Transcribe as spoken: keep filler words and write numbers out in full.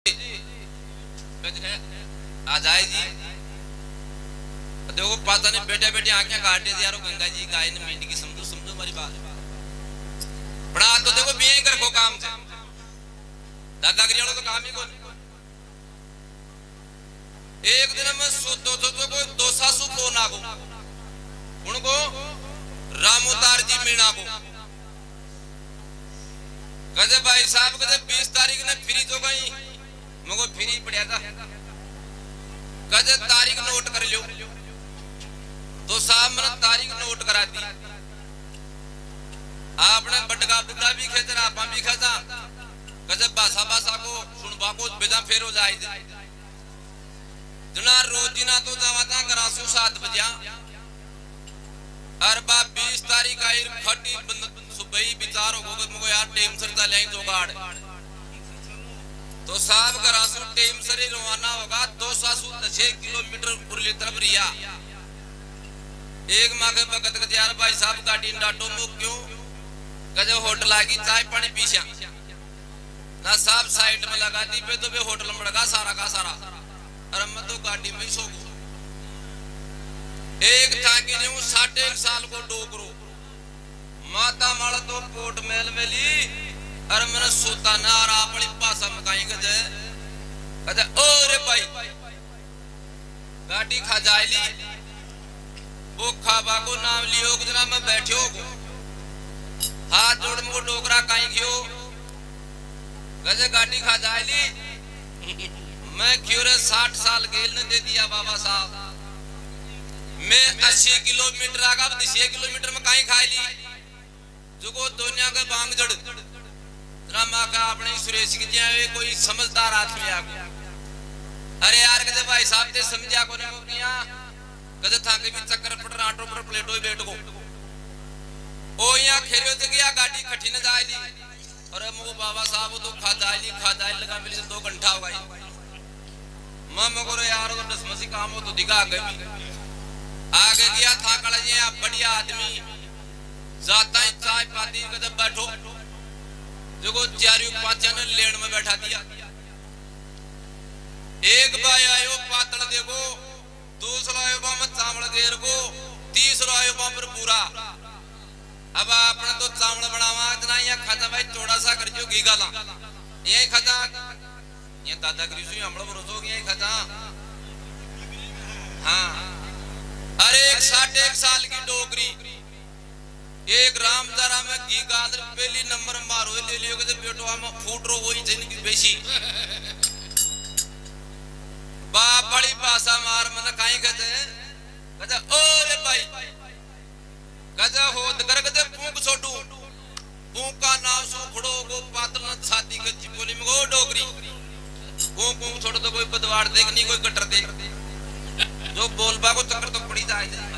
आ जाए जी देखो पता नहीं बेटे बेटे आंखें काटे दे यारो गंगा जी गाय ने मींड की समझो समझो हमारी बात बड़ा तो देखो बिये कर को काम से दादागिरी वालों तो काम ही कौन एक दिन में सो दो दो दो को दो सासू को ना को उनको रामोतार जी मीणा को कहते भाई साहब कहते बीस तारीख ने फ्री तो गई मगो फ्री पड़ा था कहते तारीख नोट कर लो तो साहब मैंने तारीख नोट करा दी आपने बटका बुड्ढा भी खेतर आपा भी खेता कहते बासा बासा को सुनबा को बेजा फेर हो जाए जना रोजिना तो जावाता करासू सात बजा हर बार बीस तारीख आई खटी सुबह विचार हो गए मुझे यार टेम सर चले तो गाड़ तो साहब करासू टेम सर रवाना होगा दो सासू छह किलोमीटर पुरली तरफ रिया एक माँ के बगत के यार भाई साहब गाड़ी डाटो मुक क्यों कहे होटल आ गई चाय पानी पीछा ना साहब साइड में लगा दी पे तो वे होटल में लगा सारा का सारा अरे मैं तो गाड़ी में सो गया एक था कि जो साढ़े एक साल को डोकरो माता माला तो पोट मेल में ली अरे मैंने सोता ना रहा बड़ी पासा मकाई कहे कहे ओ रे भाई गाड़ी खा जाए ली वो खाबा को नाम लियो जना मैं बैठो हाथ जोड़ मुझे डोकरा कहीं खियो कहे गाड़ी खा जाए ली मैं क्यों रे साठ साल गेल ने दे दिया बाबा साहब मैं अस्सी किलोमीटर आगा छह किलोमीटर में कहीं खाई ली जो को दुनिया के बांग जड़ ड्रामा का अपने सुरेश की जाए कोई समझदार आदमी आ गया अरे यार कहते भाई साहब ते समझा को नहीं किया कहते था कि भी चक्कर पट आटो पर प्लेटो ही बैठ को ओ यहाँ खेरियो से गया गाड़ी खटी न जाए ली अरे मुझे बाबा साहब तो खा जाए ली खा जाए लगा मेरे से दो घंटा हो गई मैं मगर यार तो दसमसी काम हो तो दिखा गई आगे गया था कड़े बढ़िया आदमी जाता ही चाय पाती कदम बैठो देखो चारियों पांचों ने लेन में बैठा दिया एक भाई आयो पातल देखो दूसरा आयो बाम चावल घेर को तीसरा आयो बाम पर पूरा अब आपने तो चावल बनावा इतना यहाँ खाता भाई चौड़ा सा कर जो घी गाला यही खाता ये दादागिरी से हम लोग रोज हो गए खाता हाँ अरे एक साढ़े एक साल की डोकरी एक रामदारा में घी गांधर पहली नंबर मारो ले लियो कहते बेटो हम फूट रो वही जिनकी बेची बाप बड़ी भाषा मार मन काई कहते कहते ओ रे भाई कहते होद कर कहते पूक छोटू पूक का नाम सो खड़ो को पातल न छाती के चिपोली में वो डोकरी पूक पूक छोटो तो कोई बदवाड़ देख नहीं कोई कटर देख जो बोलबा को चक्कर तो पड़ी जाए